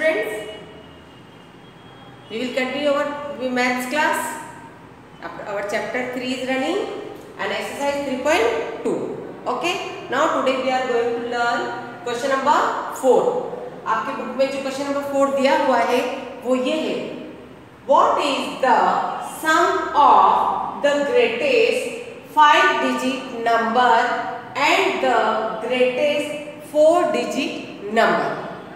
students, we will continue our maths class. Our chapter 3 is running and exercise 3.2. Okay. Now today we are going to learn question number 4. आपके book में जो question number 4 दिया हुआ है वो ये है, What is the sum of the greatest 5-digit number and the greatest 4-digit number?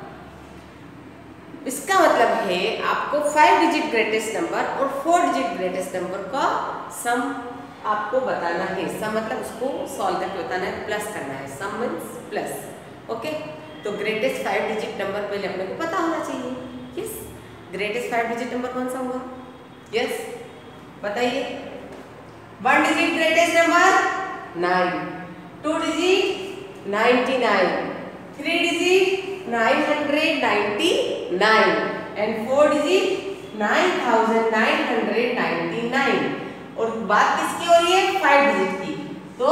इसका मतलब है आपको 5 डिजिट ग्रेटेस्ट नंबर और 4 डिजिट ग्रेटेस्ट नंबर का सम आपको बताना है। सम मतलब उसको सॉल्व करके बताना है, प्लस करना है। Sum means plus. ओके, तो ग्रेटेस्ट 5 डिजिट नंबर पहले अपने को पता होना चाहिए। यस, ग्रेटेस्ट 5 डिजिट नंबर कौन सा हुआ? यस, बताइए। 1 digit greatest number 9, 2 digit 99, 3 digit 999 and 4 digit 9999। और बात किसकी हो रही है? 5 डिजिट की। तो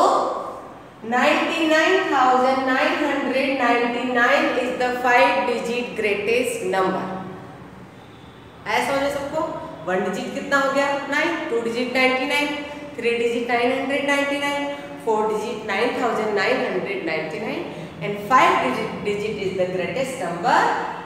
99,999 is the 5 digit greatest number। ऐसा समझे सबको? 1 डिजिट कितना हो गया? 9, 2 digit 99, 3 digit 999, 4 digit 9,999 and 5 digit is the greatest number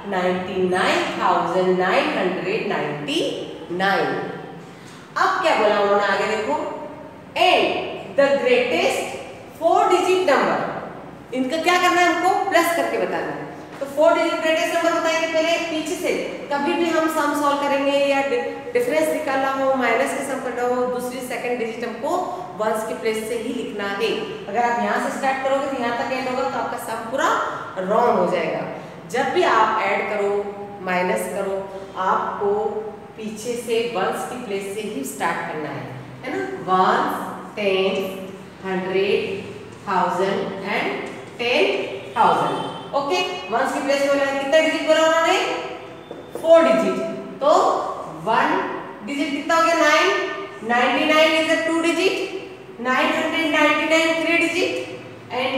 99,999। अब क्या बोला उन्होंने आगे देखो, and the greatest 4 digit number, इनका क्या करना है? हमको प्लस करके बताना है। तो 4 डिजिट ग्रेटेस्ट नंबर बताएंगे पहले पीछे से। कभी भी हम सम सॉल्व करेंगे या डिफरेंस निकालना हो, माइनस के सम करना हो, दूसरी सेकंड डिजिट हमको वंस के प्लेस से ही लिखना है। अगर आप यहाँ से स्टार्ट करोगे तो यहाँ तक एंड होगा तो आपका सम पूरा रॉन्ग हो जाएगा। जब भी आप ऐड करो, माइनस करो, आपको पीछे से वंस की प्लेस से ही स्टार्ट करना है ना। 1, 10, 100, 1000 and 10,000। ओके, वंस की प्लेस बोला है, कितना डिजिट बोला उन्होंने? 4 डिजिट। तो 1 डिजिट कितना हो गया? 9, 99 is a 2 digit, 999 3 digit and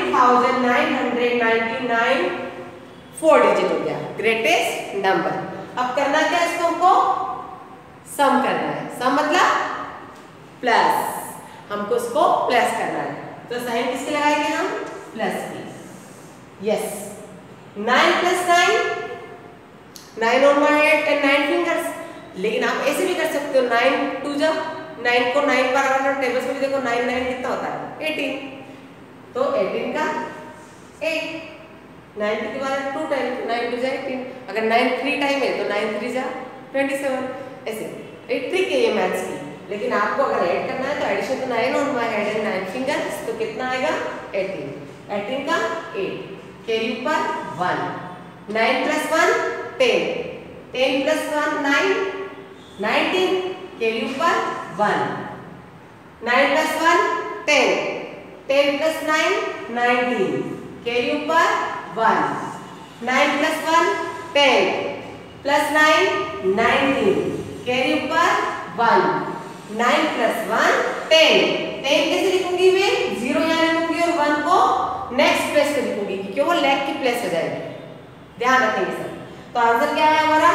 9,999 4 digit हो गया ग्रेटेस्ट नंबर। अब करना क्या इसको? हमको सम करना है। सम मतलब प्लस, हमको इसको प्लस करना है। तो साइन किसके लगाएंगे हम? प्लस की। Yes, 9 plus 9, 9 on my head and 9 fingers। लेकिन आप ऐसे भी कर सकते हो, 9 2 जब 9 को 9 बार अगर टेबल्स में भी देखो 9 9 कितना होता है? 18। तो 18 का 8, 9 की बार 2 टाइम, 9 2 जा 18। अगर 9 3 टाइम है तो 9 3 जा 27। ऐसे एक ट्रिक है ये मैथ्स की। लेकिन आपको अगर ऐड करना है तो एडिशन तो 9 on my head and 9 fingers, तो कितना आएगा? 18। 18 का 8, कैरी ऊपर 1, 9 plus 1 10, 10 plus 1 9, 19, कैरी ऊपर 1, 9 plus 1 10, 10 plus 9 19, कैरी ऊपर 1, 9 plus 1 10 plus 9 19, कैरी ऊपर 1, 9 plus 1 10। 10 कैसे लिखूंगी मैं? 0 यहाँ लिखूंगी और 1 को नेक्स्ट प्लेस पे लिखूंगी क्योंकि वो लेग की प्लेस हो जाएगी। ध्यान रखेंगे सब। तो आंसर क्या है हमारा?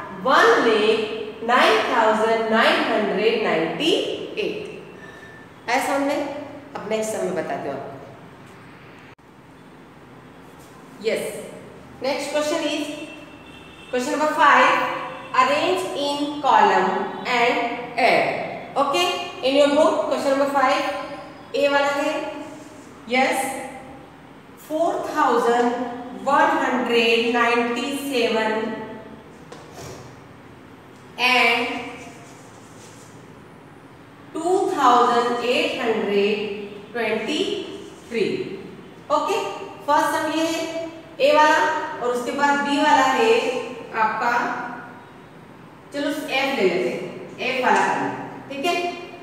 1,09,998। ऐसा हमने अब नेक्स्ट सम में बताती हूँ आपको। Yes, next question is question number 5, arrange in column and add. Okay, in your book question number 5 A वाला है। Yes, 4,197 and 2,823। Okay, first sum ये है ए वाला और उसके बाद बी वाला है आपका। चलो एफ ले लेते हैं, एफ वाला करना, ठीक है।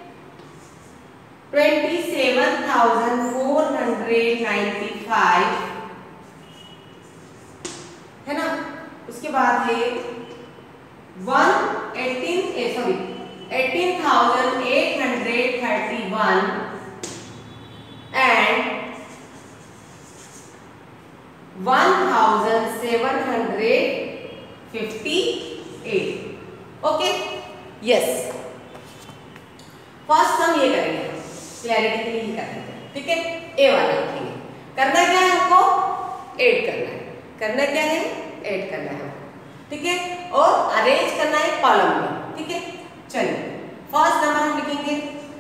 27,495 है ना। उसके बाद है 18,831 एंड 1,700 58। Okay, yes. फर्स्ट हम ये करेंगे, क्लैरिटी के लिए ही करेंगे, ठीक है। ए वाला लिखेंगे। करना क्या है हमको? ऐड करना है। करना क्या है? ऐड करना है, ठीक है। और अरेंज करना है कॉलम में, ठीक है। चलिए, फर्स्ट नंबर हम लिखेंगे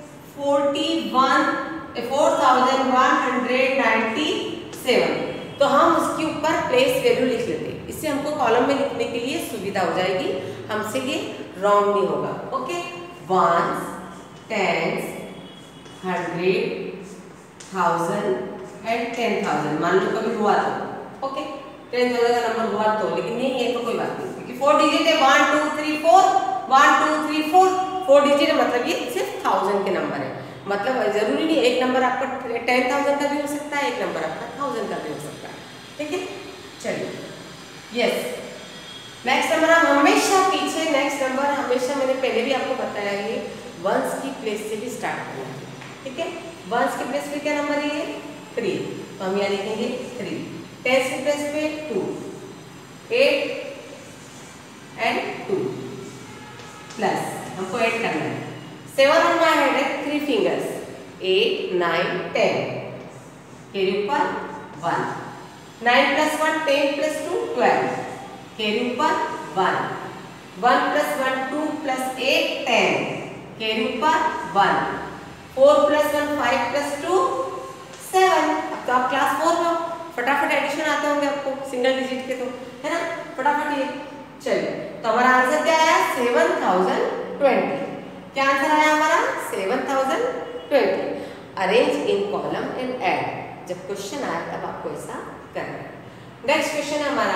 4197। तो हम उसके ऊपर प्लेस वैल्यू लिख लेते हैं, इससे हमको कॉलम में लिखने के लिए सुविधा हो जाएगी, हमसे ये रॉन्ग नहीं होगा। Okay, 1s, 10s, 100, 1000 and 10,000। मान लो कभी हुआ तो, ओके, 10,000 का नंबर हुआ तो, लेकिन नहीं है तो कोई बात नहीं, क्योंकि 4 डिजिट है। 1 2 3 4, 1 2 3 4 डिजिट है, मतलब ये सिर्फ 1000 के नंबर है। मतलब जरूरी नहीं एक नंबर आपका 10,000 का भी हो सकता है, एक नंबर आपका 1000 का भी हो सकता है, ठीक है। चलिए, यस। नेक्स्ट नंबर हम हमेशा पीछे, नेक्स्ट नंबर हमेशा मैंने पहले भी आपको बताया है, वंस की प्लेस से भी स्टार्ट करना है, ठीक है। वंस की प्लेस पे क्या नंबर है? 3, तो हम यहाँ लिखेंगे 3। 10 की प्लेस पे 2, 8 एंड 2 प्लस हमको ऐड करना है। 7 on my head है 3 fingers, 8 9 10 कैरी ऊपर 1, 9 plus 1 10 plus 2 12 कैरी ऊपर 1, 1 plus 1 2 plus 8 10 कैरी ऊपर 1, 4 plus 1 5 plus 2 7। अब तो आप क्लास 4 में हो, फटाफट एडिशन आते होंगे आपको सिंगल डिजिट के, तो है ना, फटाफट ये। चलिए, तो हमारा आंसर क्या आया? 7020। क्या आंसर आया हमारा? 7020। Arrange in column and add. जब क्वेश्चन आया तब आपको ऐसा करना है। नेक्स्ट क्वेश्चन है हमारा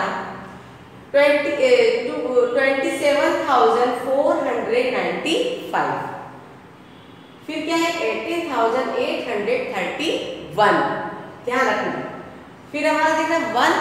27,495। फिर क्या है? 18,831। ध्यान रखना। फिर हमारा देखना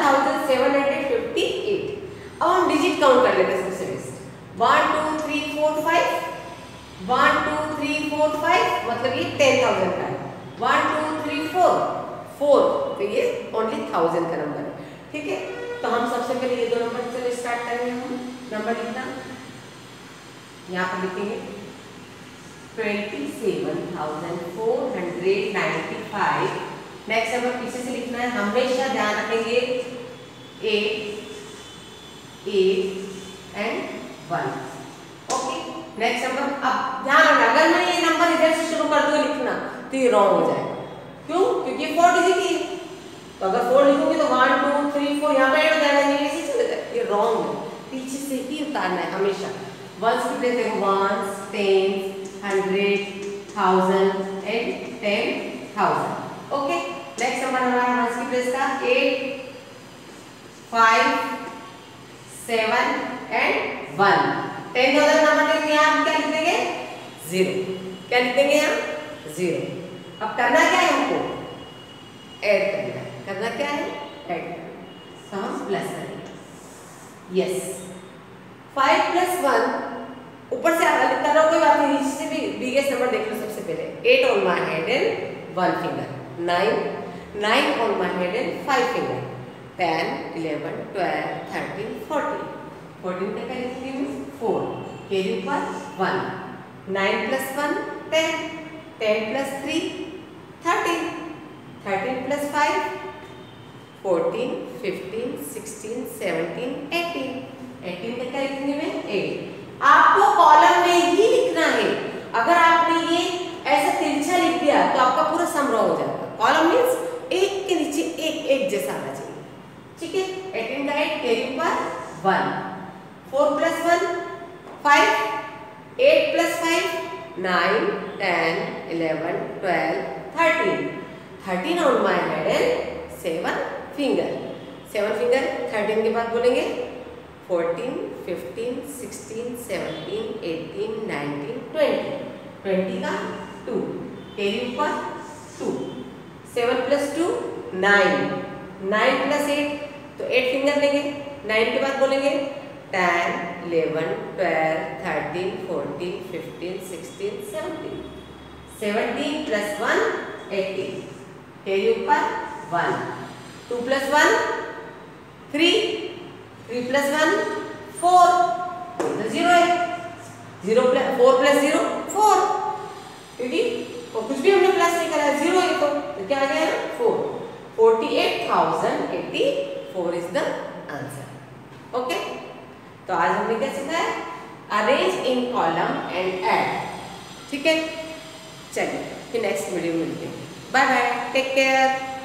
1758। अब हम डिजिट काउंट कर लेते हैं सबसे बेस्ट। 1 2 3 4 5, 1 2 3 4 5, मतलब ये 10,000 का है। 1 2 3 4 4, तो ये ओनली 1000 का नंबर है, ठीक है। तो हम सबसे पहले ये दो नंबर से स्टार्ट करेंगे। हम नंबर लिखना यहाँ पर लिखेंगे 27,495। नेक्स्ट नंबर पीछे से लिखना है, हमेशा ध्यान रखेंगे 8 8 एंड 1। Okay, next number. अब ध्यान रखना, अगर मैं ये नंबर इधर से शुरू कर दूँ लिखना तो ये रॉन्ग हो जाएगा। क्यों? क्योंकि 4 डिजिट ही, तो अगर 4 लिखोगे तो 1 2 3 4 यहाँ पे ऐड हो जाएगा, ये ऐसे चलेगा, ये रॉन्ग है। पीछे से ही उतारना है हमेशा। वंस की प्लेस देखो 1s 10s 100 1000 and 10,000। Okay, next number हमारा वंस की प्लेस का 8 5 7 एंड 1। 10,000 नंबर देंगे, यहाँ हम क्या लिख देंगे? 0। क्या लिख देंगे यहाँ? 0। अब करना क्या है हमको? ऐड करना है। करना क्या है? ऐड करना। तो हम प्लस करेंगे, यस। 5 plus 1 ऊपर से लिखता रहो, कोई बात नहीं, नीचे से भी बिगेस्ट नंबर देख लो सबसे पहले। 8 on my head and 1 finger, 9 on my head and 5 finger, 10 11 12 13 14 14 पे क्या लिखेंगे? 4 कैरी ऊपर 1, 9 plus 1 10, 10 plus 3 13, 13 plus 5 14 15 16 17 18 18 पे क्या लिखेंगे में? 8। आपको कॉलम में ही लिखना है। अगर आपने ये ऐसा तिरछा लिख दिया तो आपका पूरा सम रॉन्ग हो जाएगा। कॉलम मींस एक के नीचे एक जैसा आना चाहिए, ठीक है। 18 का 8 कैरी ऊपर 1, 4 plus 1 5, 8 plus 5 9 10 11 12 13 13 on my head and 7 finger 13 के बाद बोलेंगे 14 15 16 17 18 19 20 20 का 2 कैरी ऊपर 2, 7 plus 2 9 9 plus 8, तो 8 फिंगर लेंगे। 9 के बाद बोलेंगे 10 11 12 13 14 15 16 17 17 plus 1 18 कैरी ऊपर 1, 2 plus 1 3 3 plus 1 4, तो 0 है, 4 प्लस 0 4, क्योंकि कुछ भी हमने प्लस नहीं करा है, 0 है तो क्या आ गया 4, 48,084 इज द आंसर। ओके, तो आज हमने क्या सीखा है, arrange in column and add. ठीक है, चलिए फिर नेक्स्ट वीडियो में मिलते हैं। Bye bye, take care.